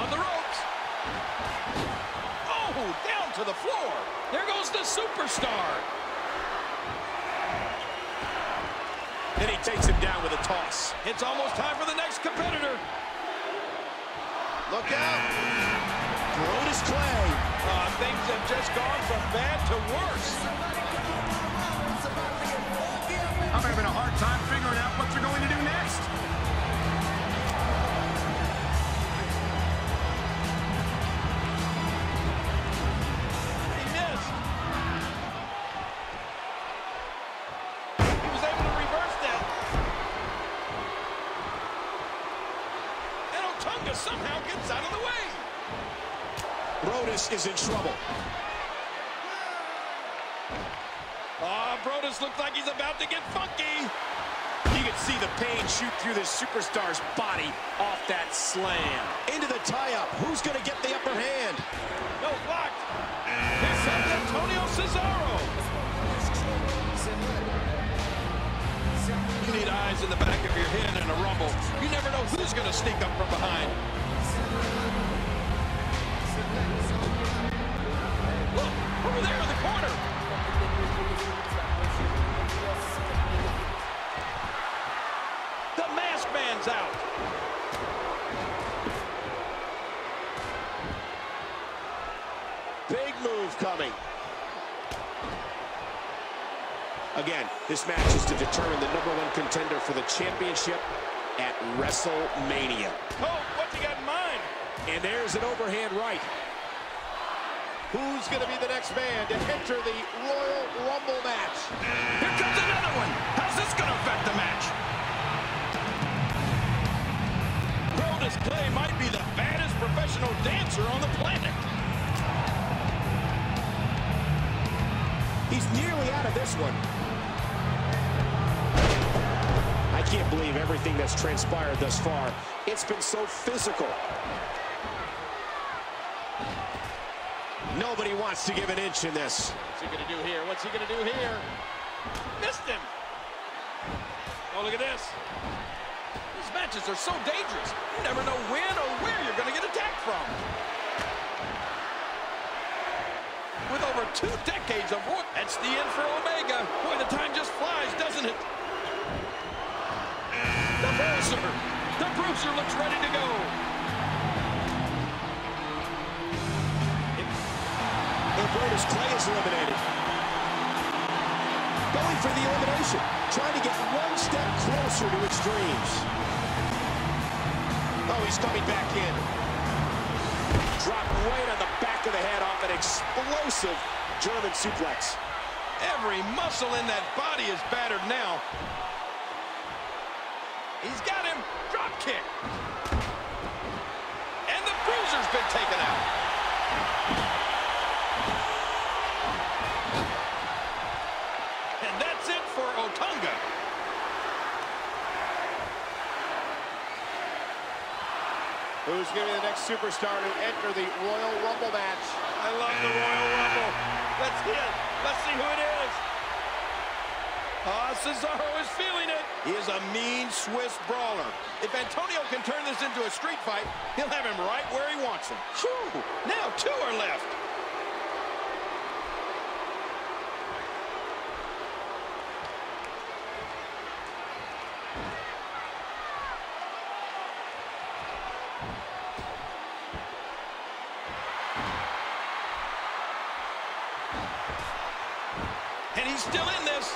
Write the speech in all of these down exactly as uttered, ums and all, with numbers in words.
on the ropes. Oh, down to the floor. There goes the superstar. And he takes him down with a toss. It's almost time for the next competitor. Look out. Brodus Clay. Uh, things have just gone from bad to worse. I'm having a hard time figuring out what they're going to do next. He missed. He was able to reverse that. And Otunga somehow gets out of the way. Brodus is in trouble. Oh, Brodus looks like he's about to get funky. You can see the pain shoot through this superstar's body off that slam. Into the tie-up. Who's going to get the upper hand? No, blocked. Here comes Antonio Cesaro. You need eyes in the back of your head in a rumble. You never know who's going to sneak up from behind. Look, over there in the corner. The masked man's out. Big move coming. Again, this match is to determine the number one contender for the championship at WrestleMania. Oh, what's he got in mind? And there's an overhand right. Who's going to be the next man to enter the Royal Rumble match? Here comes another one. How's this going to affect the match? Brodus Clay might be the baddest professional dancer on the planet. He's nearly out of this one. I can't believe everything that's transpired thus far. It's been so physical. Nobody wants to give an inch in this. What's he going to do here? What's he going to do here? Missed him. Oh, look at this. These matches are so dangerous. You never know when or where you're going to get attacked from. With over two decades of work, that's the end for Omega. Boy, the time just flies, doesn't it? The Bruiser. The Bruiser looks ready to go. Brodus Clay is eliminated. Going for the elimination. Trying to get one step closer to his dreams. Oh, he's coming back in. Dropped right on the back of the head off an explosive German suplex. Every muscle in that body is battered now. He's got him. Drop kick. And the Bruiser's been taken out. Otunga. Who's going to be the next superstar to enter the Royal Rumble match? I love the Royal Rumble. Let's see it. Let's see who it is. Ah, Cesaro is feeling it. He is a mean Swiss brawler. If Antonio can turn this into a street fight, he'll have him right where he wants him. Whew. Now two are left. And he's still in this.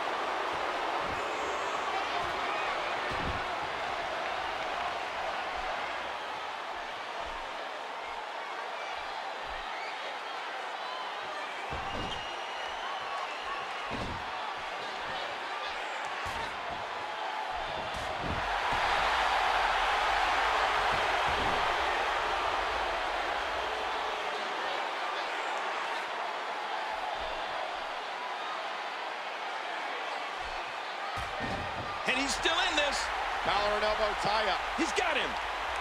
And he's still in this. Collar and elbow tie-up. He's got him.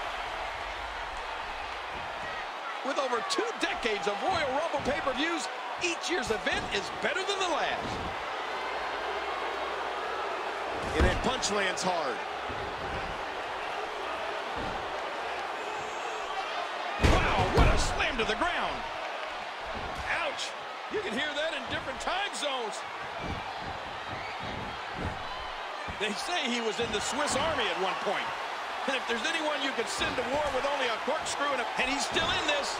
With over two decades of Royal Rumble pay-per-views, each year's event is better than the last. And that punch lands hard. him to the ground. Ouch. You can hear that in different time zones. They say he was in the Swiss Army at one point. And if there's anyone you could send to war with only a corkscrew and, a, and he's still in this.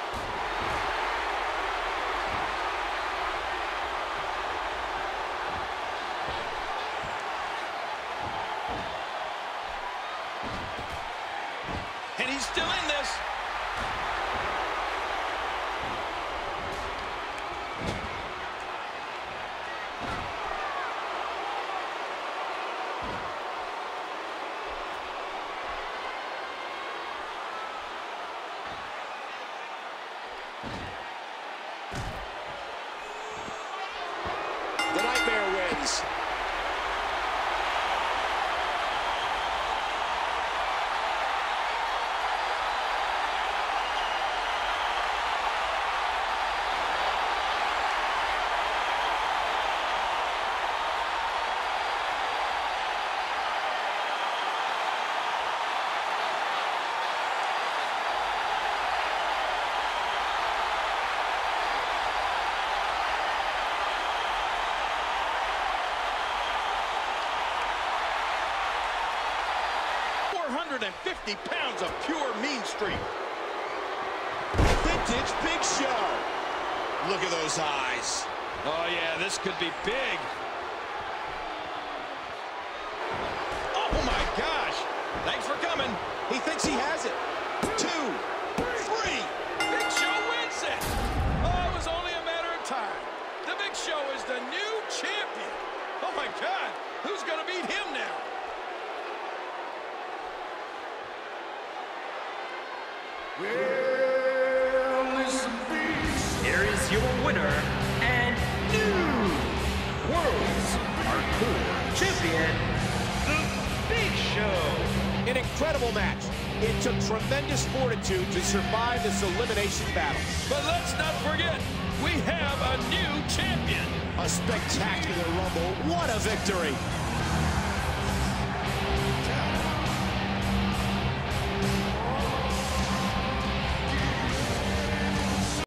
And he's still in this. The Nightmare wins. four hundred fifty pounds of pure mean streak. Vintage Big Show. Look at those eyes. Oh, yeah, this could be big. Oh, my gosh. Thanks for coming. He thinks he has it. Two, three. Big Show wins it. Oh, it was only a matter of time. The Big Show is the new champion. Oh, my God. Who's going to beat him now? Here is your winner and new World's Hardcore Champion, The Big Show. An incredible match. It took tremendous fortitude to survive this elimination battle. But let's not forget, we have a new champion. A spectacular Rumble. What a victory.